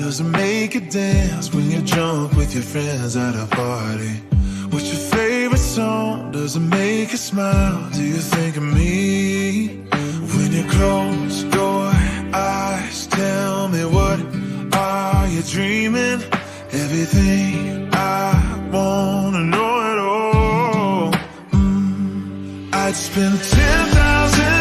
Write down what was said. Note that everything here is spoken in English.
does it make you dance when you're drunk with your friends at a party? What's your favorite song? Does it make you smile? Do you think of me? When you close your eyes, tell me, what are you dreaming? Everything I wanna know at all. I'd spend 10,000